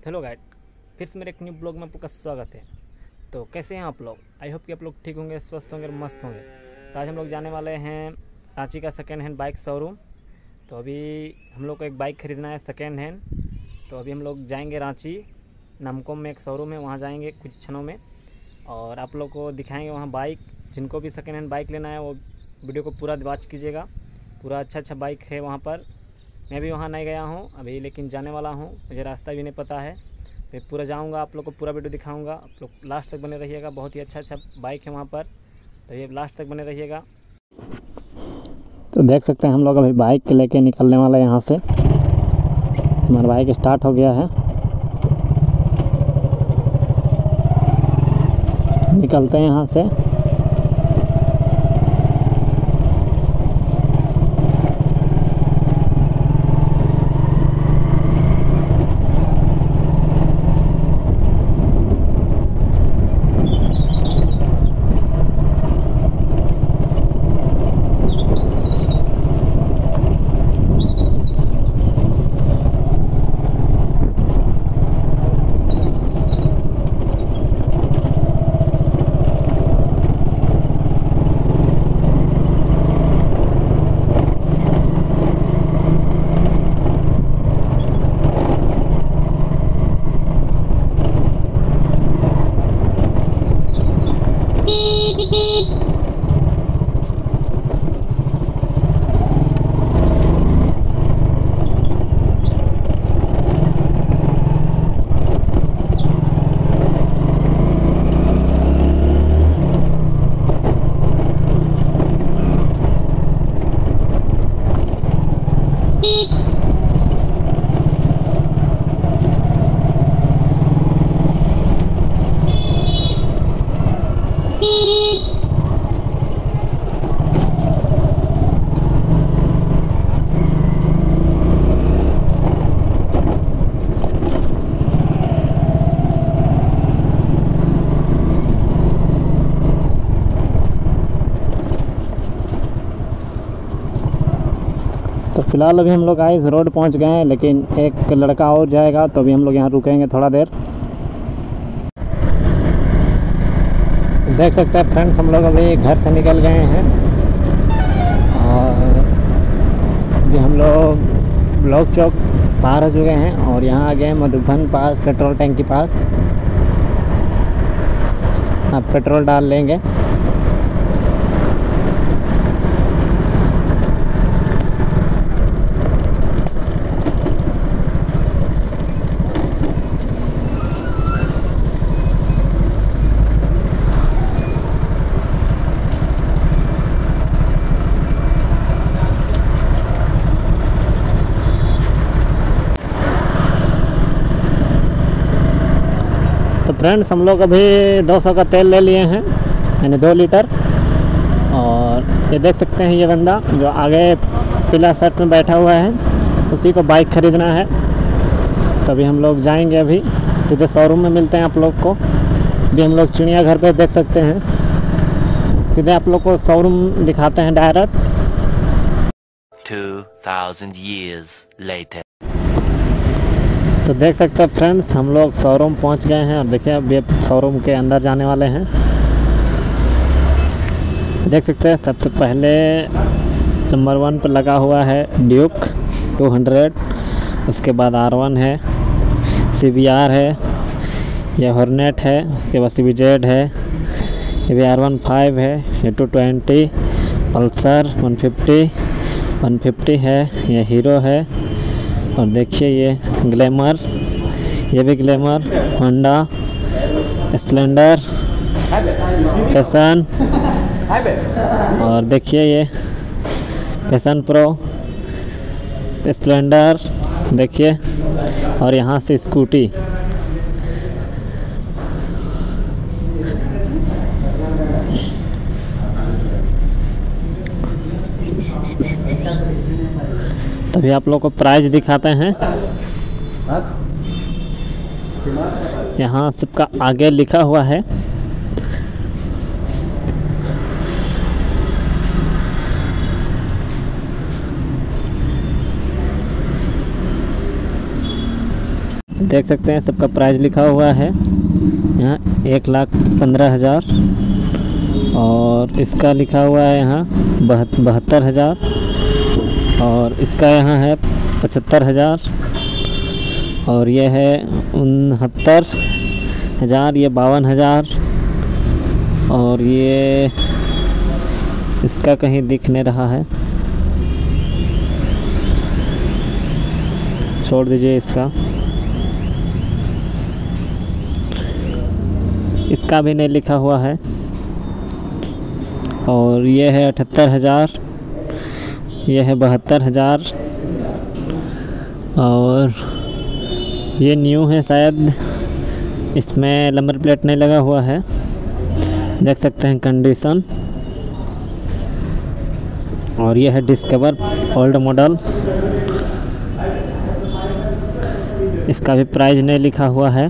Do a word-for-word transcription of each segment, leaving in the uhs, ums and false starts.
Hello guide, फिर से मेरे एक न्यू ब्लॉग में आपका स्वागत है। तो कैसे हैं आप लोग? आई होप कि आप लोग ठीक होंगे, स्वस्थ होंगे और मस्त होंगे। तो आज हम लोग जाने वाले हैं रांची का सेकेंड हैंड बाइक शोरूम। तो अभी हम लोग को एक बाइक ख़रीदना है सेकेंड हैंड। तो अभी हम लोग जाएंगे रांची नामकोम में एक शोरूम है, वहाँ जाएंगे कुछ क्षणों में और आप लोग को दिखाएंगे वहाँ बाइक। जिनको भी सेकेंड हैंड बाइक लेना है वो वीडियो को पूरा वॉच कीजिएगा। पूरा अच्छा अच्छा बाइक है वहाँ पर। मैं भी वहाँ नहीं गया हूँ अभी, लेकिन जाने वाला हूँ, मुझे रास्ता भी नहीं पता है। मैं पूरा जाऊँगा, आप लोग को पूरा वीडियो दिखाऊँगा। आप लोग लास्ट तक बने रहिएगा, बहुत ही अच्छा अच्छा बाइक है वहाँ पर, तो ये लास्ट तक बने रहिएगा। तो देख सकते हैं हम लोग अभी बाइक लेके निकलने वाला है यहाँ से। हमारा बाइक स्टार्ट हो गया है, निकलते हैं यहाँ से। तो फिलहाल अभी हम लोग आए इस रोड पहुंच गए हैं, लेकिन एक लड़का और जाएगा तो अभी हम लोग यहाँ रुकेंगे थोड़ा देर। देख सकते हैं फ्रेंड्स, हम लोग अभी घर से निकल गए हैं और अभी हम लोग ब्लॉक चौक पार हो चुके हैं और यहाँ आ गए मधुबन पास पेट्रोल टैंक के पास। अब पेट्रोल डाल लेंगे। तो फ्रेंड्स, हम लोग अभी दो सौ का तेल ले लिए हैं, यानी दो लीटर। और ये देख सकते हैं, ये बंदा जो आगे पीला शर्ट में बैठा हुआ है, उसी को बाइक ख़रीदना है। तो अभी हम लोग जाएंगे, अभी सीधे शोरूम में मिलते हैं आप लोग को। अभी हम लोग चिड़ियाघर पे देख सकते हैं, सीधे आप लोग को शोरूम दिखाते हैं direct. two thousand years later. तो देख सकते हैं फ्रेंड्स, हम लोग शोरूम पहुंच गए हैं और देखिए अभी शोरूम के अंदर जाने वाले हैं। देख सकते हैं सबसे पहले नंबर वन पर लगा हुआ है ड्यूक टू हंड्रेड, उसके बाद आर वन है, सी बी आर है, ये हॉर्नेट है, उसके बाद सी बी जेड है, ये भी आर वन फाइव है, ये two twenty, Pulsar one fifty one fifty है, ये हीरो है। और देखिए ये ग्लैमर, ये भी ग्लैमर, होंडा, स्प्लेंडर, पैशन, और देखिए ये पैशन प्रो, स्प्लेंडर देखिए, और यहाँ से स्कूटी। तभी आप लोग को प्राइस दिखाते हैं। यहाँ सबका आगे लिखा हुआ है। देख सकते हैं सबका प्राइस लिखा हुआ है यहाँ एक लाख पंद्रह हज़ार और इसका लिखा हुआ है यहाँ बहत बहत्तर हज़ार और इसका यहाँ है पचहत्तर हज़ार और ये है उनहत्तर हज़ार, ये बावन हज़ार और ये इसका कहीं दिख नहीं रहा है, छोड़ दीजिए इसका। इसका भी नहीं लिखा हुआ है और ये है अठहत्तर हज़ार, ये है बहत्तर हज़ार और ये न्यू है शायद, इसमें नंबर प्लेट नहीं लगा हुआ है, देख सकते हैं कंडीशन। और ये है डिस्कवर ओल्ड मॉडल, इसका भी प्राइस नहीं लिखा हुआ है।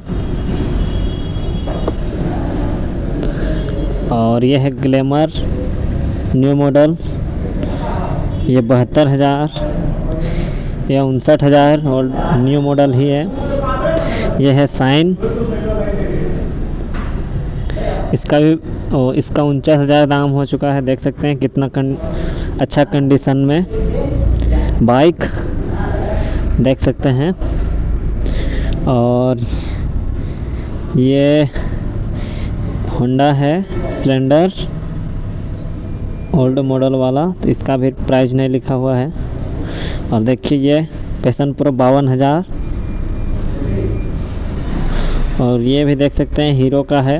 और ये है ग्लैमर न्यू मॉडल, ये बहत्तर हज़ार, यह उनसठ हज़ार और न्यू मॉडल ही है। यह है साइन, इसका भी ओ, इसका उनचास हज़ार दाम हो चुका है, देख सकते हैं कितना कं, अच्छा कंडीशन में बाइक देख सकते हैं। और ये होंडा है स्प्लेंडर ओल्ड मॉडल वाला, तो इसका भी प्राइस नहीं लिखा हुआ है। और देखिए ये पैशन प्रो बावन हज़ार और ये भी देख सकते हैं हीरो का है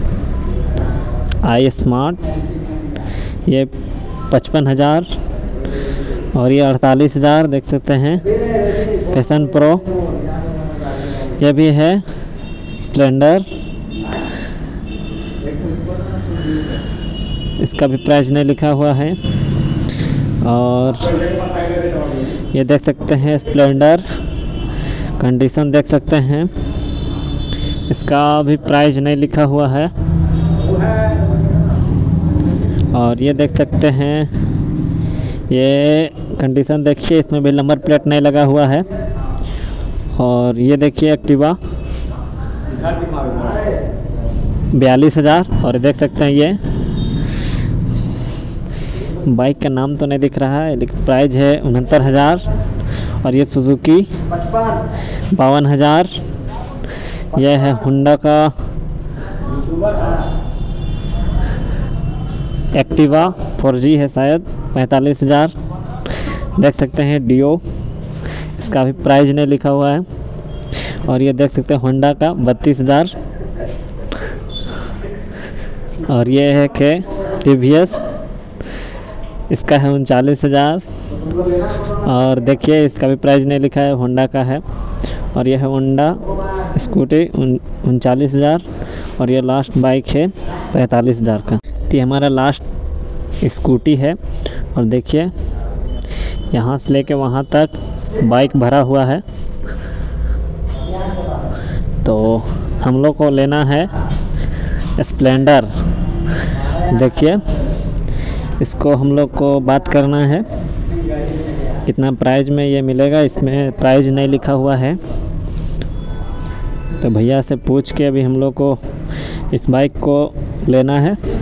आई स्मार्ट, ये पचपन हज़ार और ये अड़तालीस हज़ार देख सकते हैं पैशन प्रो। ये भी है स्प्लेंडर, इसका भी प्राइस नहीं लिखा हुआ है। और ये देख सकते हैं स्प्लेंडर, कंडीशन देख सकते हैं, इसका भी प्राइस नहीं लिखा हुआ है। और ये देख सकते हैं, ये कंडीशन देखिए, इसमें भी नंबर प्लेट नहीं लगा हुआ है। और ये देखिए एक्टिवा बयालीस हज़ार और देख सकते हैं ये बाइक का नाम तो नहीं दिख रहा है लेकिन प्राइस है उनहत्तर हज़ार। और ये सुजुकी बावन हज़ार, यह है होंडा का एक्टिवा फोर जी है शायद, पैंतालीस हज़ार देख सकते हैं। डियो, इसका भी प्राइस नहीं लिखा हुआ है। और ये देख सकते हैं होंडा का बत्तीस हज़ार। और ये है के टी वी एस, इसका है उनचालीस हज़ार। और देखिए इसका भी प्राइस नहीं लिखा है, होंडा का है। और यह है होंडा स्कूटी उनचालीस हज़ार और ये लास्ट बाइक है पैंतालीस हज़ार का। तो ये हमारा लास्ट स्कूटी है और देखिए यहाँ से लेके वहाँ तक बाइक भरा हुआ है। तो हम लोग को लेना है स्प्लेंडर, देखिए इसको हम लोग को बात करना है कितना प्राइस में ये मिलेगा, इसमें प्राइस नहीं लिखा हुआ है। तो भैया से पूछ के अभी हम लोग को इस बाइक को लेना है।